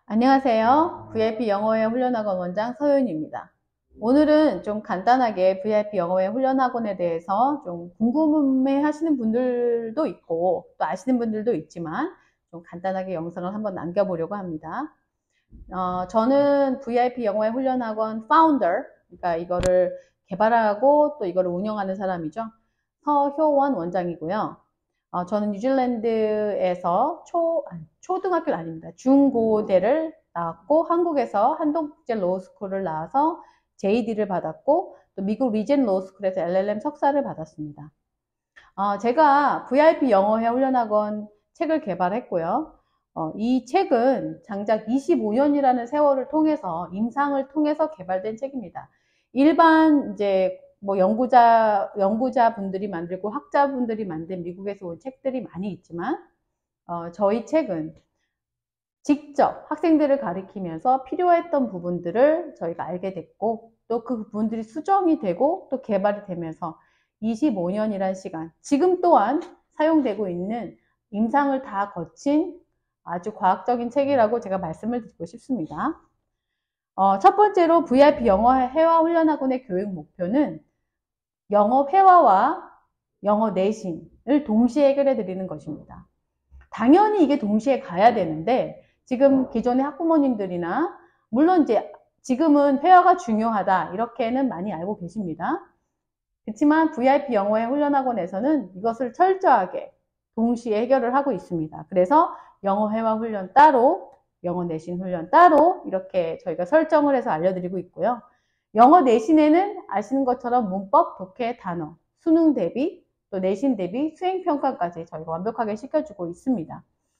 안녕하세요. VIP 영어회 훈련학원 원장 서윤입니다. 오늘은 좀 간단하게 VIP 영어회 훈련학원에 대해서 좀 궁금해 하시는 분들도 있고 또 아시는 분들도 있지만 좀 간단하게 영상을 한번 남겨보려고 합니다. 저는 VIP 영어회 훈련학원 파운더, 그러니까 이거를 개발하고 또 이거를 운영하는 사람이죠. 서효원 원장이고요. 저는 뉴질랜드에서 초등학교는 아닙니다. 중고대를 나왔고 한국에서 한동국제 로스쿨을 나와서 JD를 받았고 또 미국 리젠 로스쿨에서 LLM 석사를 받았습니다. 제가 VIP 영어회 훈련학원 책을 개발했고요. 이 책은 장작 25년이라는 세월을 통해서 임상을 통해서 개발된 책입니다. 일반 이제 뭐 연구자분들이 만들고 학자분들이 만든 미국에서 온 책들이 많이 있지만 저희 책은 직접 학생들을 가리키면서 필요했던 부분들을 저희가 알게 됐고 또 그 부분들이 수정이 되고 또 개발이 되면서 25년이란 시간, 지금 또한 사용되고 있는 임상을 다 거친 아주 과학적인 책이라고 제가 말씀을 드리고 싶습니다. 첫 번째로 VIP 영어 회화 훈련학원의 교육 목표는 영어 회화와 영어 내신을 동시에 해결해 드리는 것입니다. 당연히 이게 동시에 가야 되는데 지금 기존의 학부모님들이나 물론 이제 지금은 회화가 중요하다 이렇게는 많이 알고 계십니다. 그렇지만 VIP 영어회 훈련학원에서는 이것을 철저하게 동시에 해결을 하고 있습니다. 그래서 영어 회화 훈련 따로, 영어 내신 훈련 따로 이렇게 저희가 설정을 해서 알려드리고 있고요. 영어 내신에는 아시는 것처럼 문법, 독해, 단어, 수능 대비, 또 내신 대비, 수행평가까지 저희가 완벽하게 시켜주고 있습니다.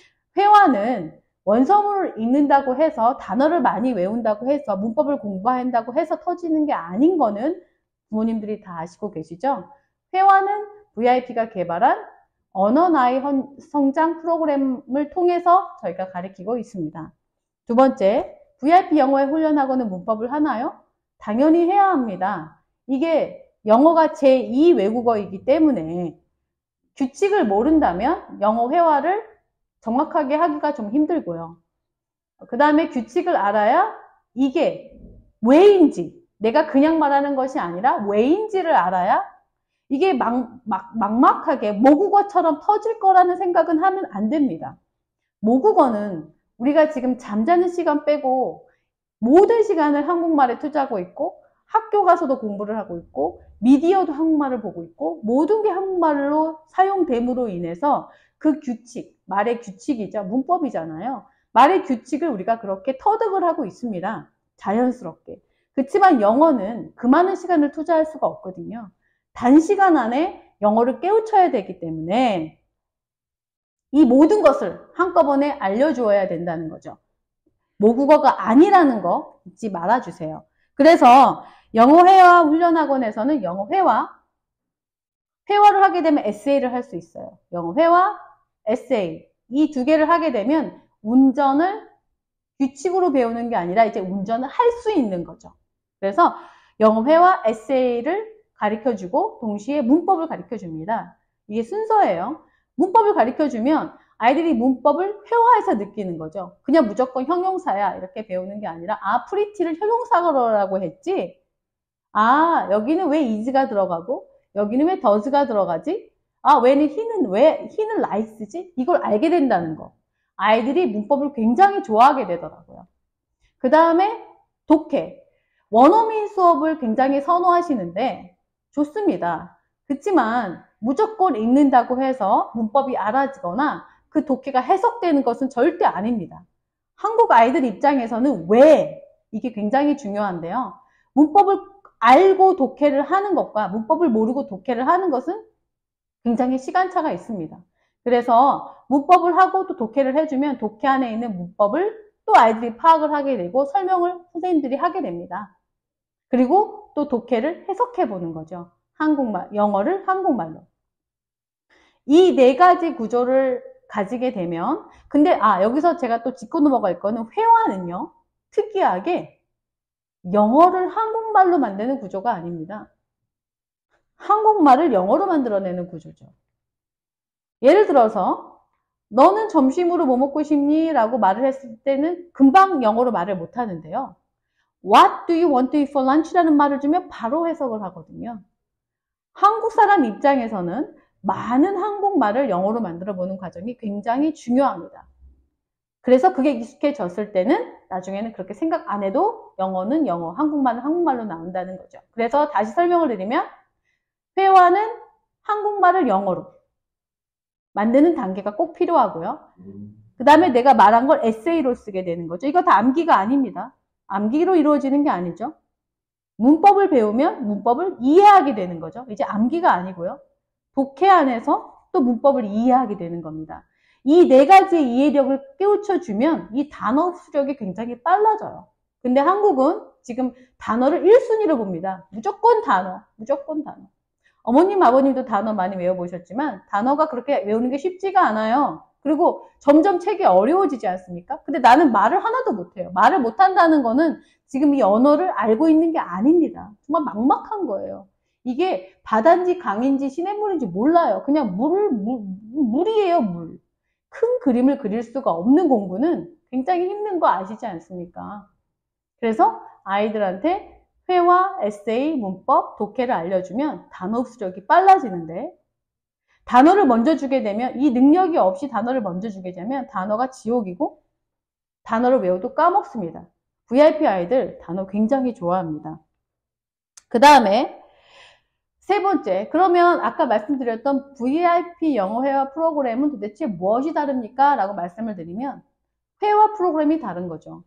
회화는 원서문을 읽는다고 해서 단어를 많이 외운다고 해서 문법을 공부한다고 해서 터지는 게 아닌 거는 부모님들이 다 아시고 계시죠? 회화는 VIP가 개발한 언어 나이 성장 프로그램을 통해서 저희가 가르치고 있습니다. 두 번째, VIP 영어의 훈련학원은 문법을 하나요? 당연히 해야 합니다. 이게 영어가 제2 외국어이기 때문에 규칙을 모른다면 영어 회화를 정확하게 하기가 좀 힘들고요. 그 다음에 규칙을 알아야 이게 왜인지, 내가 그냥 말하는 것이 아니라 왜인지를 알아야 이게 막막하게 모국어처럼 터질 거라는 생각은 하면 안 됩니다. 모국어는 우리가 지금 잠자는 시간 빼고 모든 시간을 한국말에 투자하고 있고 학교 가서도 공부를 하고 있고 미디어도 한국말을 보고 있고 모든 게 한국말로 사용됨으로 인해서 그 규칙, 말의 규칙이죠. 문법이잖아요. 말의 규칙을 우리가 그렇게 터득을 하고 있습니다. 자연스럽게. 그렇지만 영어는 그 많은 시간을 투자할 수가 없거든요. 단시간 안에 영어를 깨우쳐야 되기 때문에 이 모든 것을 한꺼번에 알려주어야 된다는 거죠. 모국어가 아니라는 거 잊지 말아주세요. 그래서 영어 회화 훈련학원에서는 영어 회화를 하게 되면 에세이를 할 수 있어요. 영어 회화, 에세이 이 두 개를 하게 되면 운전을 규칙으로 배우는 게 아니라 이제 운전을 할 수 있는 거죠. 그래서 영어 회화, 에세이를 가르쳐주고 동시에 문법을 가르쳐줍니다. 이게 순서예요. 문법을 가르쳐주면 아이들이 문법을 회화해서 느끼는 거죠. 그냥 무조건 형용사야 이렇게 배우는 게 아니라 프리티를 형용사라고 했지? 여기는 왜 is가 들어가고 여기는 왜 does가 들어가지? 왜 he는 likes지? 이걸 알게 된다는 거. 아이들이 문법을 굉장히 좋아하게 되더라고요. 그 다음에 독해. 원어민 수업을 굉장히 선호하시는데 좋습니다. 그렇지만 무조건 읽는다고 해서 문법이 알아지거나 그 독해가 해석되는 것은 절대 아닙니다. 한국 아이들 입장에서는 왜? 이게 굉장히 중요한데요. 문법을 알고 독해를 하는 것과 문법을 모르고 독해를 하는 것은 굉장히 시간차가 있습니다. 그래서 문법을 하고 또 독해를 해주면 독해 안에 있는 문법을 또 아이들이 파악을 하게 되고 설명을 선생님들이 하게 됩니다. 그리고 또 독해를 해석해 보는 거죠. 영어를 한국말로. 이 네 가지 구조를 가지게 되면 근데 여기서 제가 또 짚고 넘어갈 거는 회화는요. 특이하게 영어를 한국말로 만드는 구조가 아닙니다. 한국말을 영어로 만들어내는 구조죠. 예를 들어서 너는 점심으로 뭐 먹고 싶니? 라고 말을 했을 때는 금방 영어로 말을 못 하는데요. What do you want to eat for lunch? 라는 말을 주면 바로 해석을 하거든요. 한국 사람 입장에서는 많은 한국말을 영어로 만들어 보는 과정이 굉장히 중요합니다. 그래서 그게 익숙해졌을 때는 나중에는 그렇게 생각 안 해도 영어는 영어, 한국말은 한국말로 나온다는 거죠. 그래서 다시 설명을 드리면 회화는 한국말을 영어로 만드는 단계가 꼭 필요하고요. 그 다음에 내가 말한 걸 에세이로 쓰게 되는 거죠. 이거 다 암기가 아닙니다. 암기로 이루어지는 게 아니죠. 문법을 배우면 문법을 이해하게 되는 거죠. 이제 암기가 아니고요. 독해 안에서 또 문법을 이해하게 되는 겁니다. 이 네 가지의 이해력을 깨우쳐주면 이 단어 수력이 굉장히 빨라져요. 근데 한국은 지금 단어를 1순위로 봅니다. 무조건 단어, 무조건 단어. 어머님, 아버님도 단어 많이 외워보셨지만 단어가 그렇게 외우는 게 쉽지가 않아요. 그리고 점점 책이 어려워지지 않습니까? 근데 나는 말을 하나도 못해요. 말을 못한다는 거는 지금 이 언어를 알고 있는 게 아닙니다. 정말 막막한 거예요. 이게 바다인지 강인지 시냇물인지 몰라요. 그냥 물이에요, 물. 큰 그림을 그릴 수가 없는 공부는 굉장히 힘든 거 아시지 않습니까? 그래서 아이들한테 회화, 에세이, 문법, 독해를 알려주면 단어 흡수력이 빨라지는데 단어를 먼저 주게 되면 이 능력이 없이 단어를 먼저 주게 되면 단어가 지옥이고 단어를 외워도 까먹습니다. VIP 아이들 단어 굉장히 좋아합니다. 그 다음에 세 번째, 그러면 아까 말씀드렸던 VIP 영어 회화 프로그램은 도대체 무엇이 다릅니까? 라고 말씀을 드리면 회화 프로그램이 다른 거죠.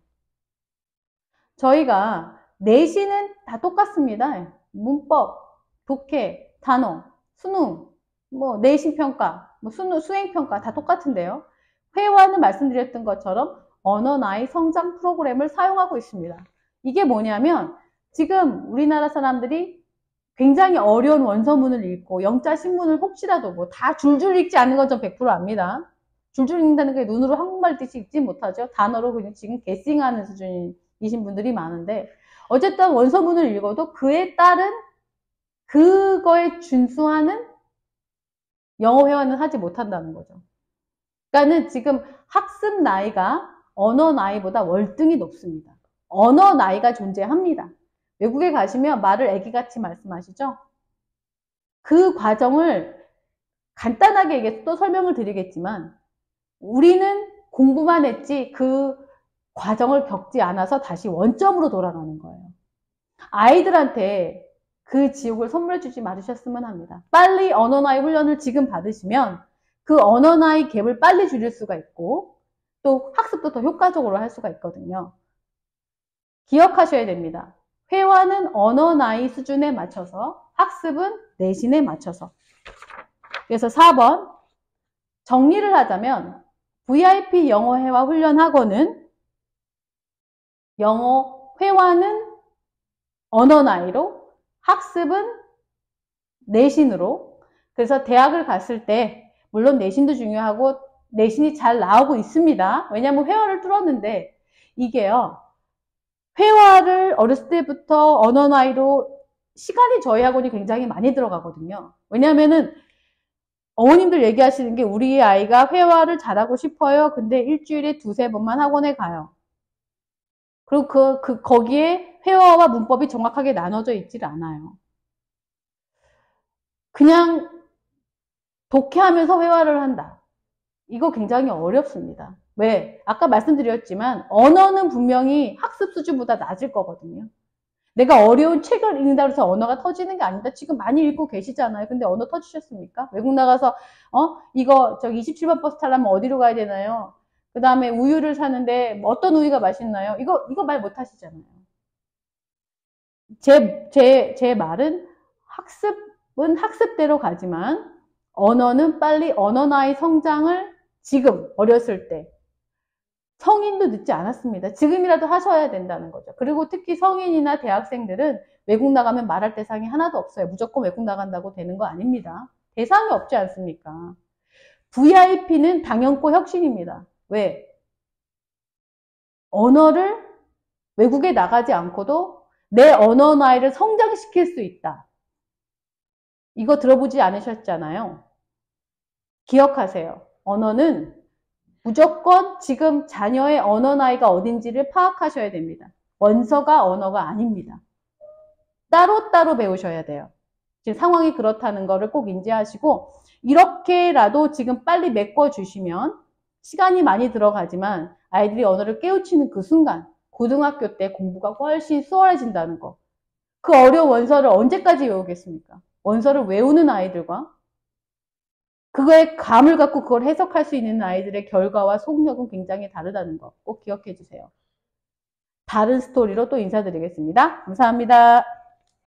저희가 내신은 다 똑같습니다. 문법, 독해, 단어, 수능, 내신 평가, 수행 평가 다 똑같은데요. 회화는 말씀드렸던 것처럼 언어 나이 성장 프로그램을 사용하고 있습니다. 이게 뭐냐면 지금 우리나라 사람들이 굉장히 어려운 원서문을 읽고 영자 신문을 혹시라도 다 줄줄 읽지 않는 건 전 100% 압니다. 줄줄 읽는다는 게 눈으로 한국말 뜻이 읽지 못하죠. 단어로 그냥 지금 게싱하는 수준이신 분들이 많은데 어쨌든 원서문을 읽어도 그에 따른 그거에 준수하는 영어 회화는 하지 못한다는 거죠. 그러니까는 지금 학습 나이가 언어 나이보다 월등히 높습니다. 언어 나이가 존재합니다. 외국에 가시면 말을 애기같이 말씀하시죠? 그 과정을 간단하게 얘기해서 또 설명을 드리겠지만 우리는 공부만 했지 그 과정을 겪지 않아서 다시 원점으로 돌아가는 거예요. 아이들한테 그 지옥을 선물해 주지 말으셨으면 합니다. 빨리 언어 나이 훈련을 지금 받으시면 그 언어 나이 갭을 빨리 줄일 수가 있고 또 학습도 더 효과적으로 할 수가 있거든요. 기억하셔야 됩니다. 회화는 언어 나이 수준에 맞춰서 학습은 내신에 맞춰서. 그래서 4번 정리를 하자면 VIP 영어 회화 훈련 학원은 영어 회화는 언어 나이로 학습은 내신으로. 그래서 대학을 갔을 때 물론 내신도 중요하고 내신이 잘 나오고 있습니다. 왜냐하면 회화를 뚫었는데 이게요. 회화를 어렸을 때부터 언어 나이로 시간이 저희 학원이 굉장히 많이 들어가거든요. 왜냐하면은 어머님들 얘기하시는 게 우리 아이가 회화를 잘하고 싶어요. 근데 일주일에 2-3번만 학원에 가요. 그리고 거기에 회화와 문법이 정확하게 나눠져 있질 않아요. 그냥 독해하면서 회화를 한다. 이거 굉장히 어렵습니다. 왜? 아까 말씀드렸지만 언어는 분명히 학습 수준보다 낮을 거거든요. 내가 어려운 책을 읽는다고 해서 언어가 터지는 게 아니다. 지금 많이 읽고 계시잖아요. 근데 언어 터지셨습니까? 외국 나가서 이거 27번 버스 타려면 어디로 가야 되나요? 그 다음에 우유를 사는데 어떤 우유가 맛있나요? 이거 말 못 하시잖아요. 제 말은 학습은 학습대로 가지만 언어는 빨리 언어 나이 성장을 지금 어렸을 때 성인도 늦지 않았습니다. 지금이라도 하셔야 된다는 거죠. 그리고 특히 성인이나 대학생들은 외국 나가면 말할 대상이 하나도 없어요. 무조건 외국 나간다고 되는 거 아닙니다. 대상이 없지 않습니까? VIP는 당연코 혁신입니다. 왜? 언어를 외국에 나가지 않고도 내 언어 나이를 성장시킬 수 있다. 이거 들어보지 않으셨잖아요. 기억하세요. 언어는 무조건 지금 자녀의 언어 나이가 어딘지를 파악하셔야 됩니다. 원서가 언어가 아닙니다. 따로따로 배우셔야 돼요. 지금 상황이 그렇다는 거를 꼭 인지하시고 이렇게라도 지금 빨리 메꿔주시면 시간이 많이 들어가지만 아이들이 언어를 깨우치는 그 순간 고등학교 때 공부가 훨씬 수월해진다는 거. 그 어려운 원서를 언제까지 외우겠습니까? 원서를 외우는 아이들과 그거에 감을 갖고 그걸 해석할 수 있는 아이들의 결과와 속력은 굉장히 다르다는 거 꼭 기억해 주세요. 다른 스토리로 또 인사드리겠습니다. 감사합니다.